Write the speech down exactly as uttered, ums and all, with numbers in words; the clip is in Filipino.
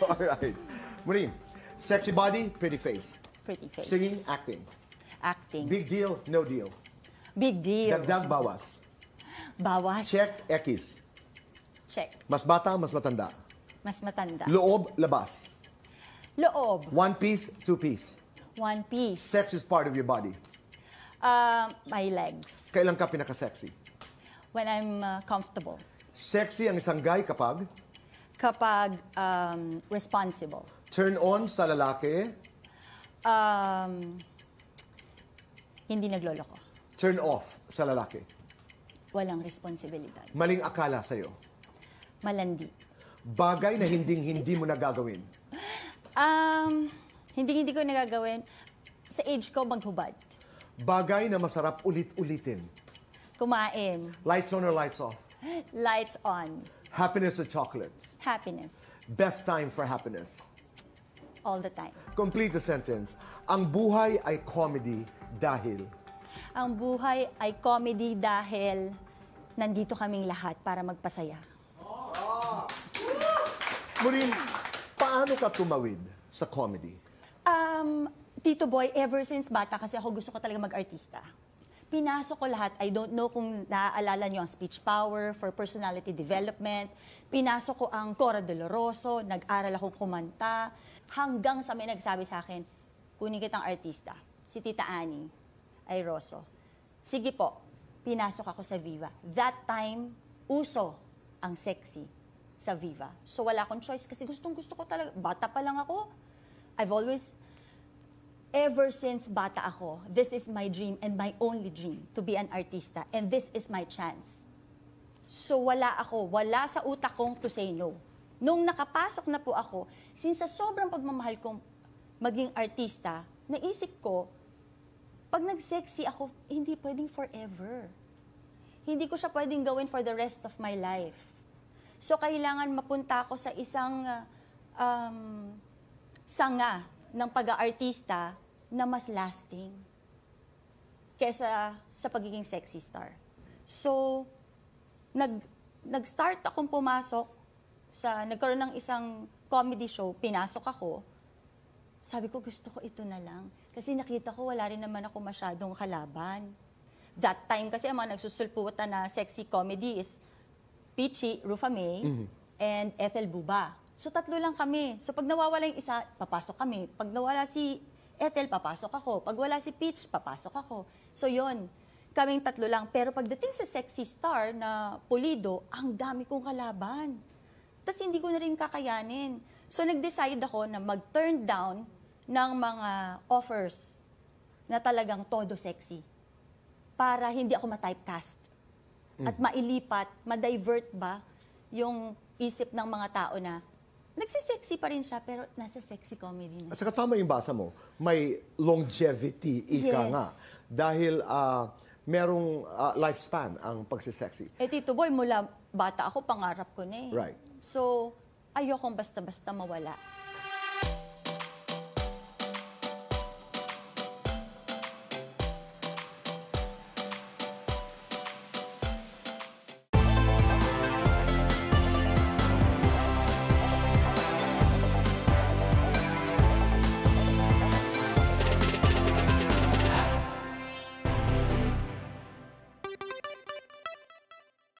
Alright. Maureen, sexy body, pretty face. Pretty face. Singing, acting. Acting. Big deal, no deal. Big deal. Dagdag, bawas. Bawas. Check, ekis. Check. Mas bata, mas matanda. Mas matanda. Loob, labas. Loob. One piece, two piece. One piece. Sex is part of your body. Uh, my legs. Kailan ka pinaka-sexy? When I'm uh, comfortable. Sexy ang isang guy kapag Kapag um, responsible. turn on sa lalaki, Um, hindi nagloloko. turn off sa lalaki. Walang responsibilidad. Maling akala sa'yo. Malandi. Bagay na hinding-hindi mo nagagawin. Um, hindi hindi ko nagagawin. Sa age ko, maghubad. Bagay na masarap ulit-ulitin. Kumain. Lights on or lights off? Lights on. Happiness or chocolates? Happiness. Best time for happiness. All the time. Complete the sentence. Ang buhay ay comedy dahil. Ang buhay ay comedy dahil nandito kaming lahat para magpasaya. Maureen, paano ka tumawid sa comedy? Um, Tito Boy, ever since bata kasi ako gusto ko talaga mag-artista. Pinasok ko lahat. I don't know kung naaalala niyo ang speech power for personality development. Pinasok ko ang Cora Doloroso, nag-aral akong kumanta. Hanggang sa may nagsabi sa akin, kunin kitang artista. Si Tita Annie ay Rosso. Sige po, pinasok ako sa Viva. That time, uso ang sexy sa Viva. So wala akong choice kasi gustong gusto ko talaga. Bata pa lang ako. I've always, ever since bata ako, this is my dream and my only dream to be an artista. And this is my chance. So wala ako, wala sa utak kong to say no. Nung nakapasok na po ako, since sa sobrang pagmamahal kong maging artista, naisip ko, pag nag-sexy ako, hindi pwedeng forever. Hindi ko siya pwedeng gawin for the rest of my life. So kailangan mapunta ako sa isang uh, um, sanga ng pag-aartista na mas lasting kesa sa pagiging sexy star. So, nag, nag-start akong pumasok sa, nagkaroon ng isang comedy show, pinasok ako. Sabi ko, gusto ko ito na lang. Kasi nakita ko, wala rin naman ako masyadong kalaban. That time kasi, ang mga nagsusulputan na sexy comedy is Peachy, Rufa May, mm-hmm. and Ethel Buba. So, tatlo lang kami. So, pag nawawala yung isa, papasok kami. Pag nawala si Ethel, papasok ako. Pag wala si Peach, papasok ako. So, yon kaming tatlo lang. Pero pagdating sa sexy star na pulido, ang dami kong kalaban. Tapos hindi ko na rin kakayanin. So, nag-decide ako na mag-turn down ng mga offers na talagang todo sexy para hindi ako ma-typecast. Mm. At mailipat, ma-divert ba yung isip ng mga tao na nagsisexy pa rin siya, pero nasa sexy comedy na. At saka tama yung basa mo, may longevity, ika Yes. nga. Dahil uh, merong uh, lifespan ang pagsisexy. Eh, Tito Boy, mula bata ako, pangarap ko na eh. Right. So, ayokong basta-basta mawala.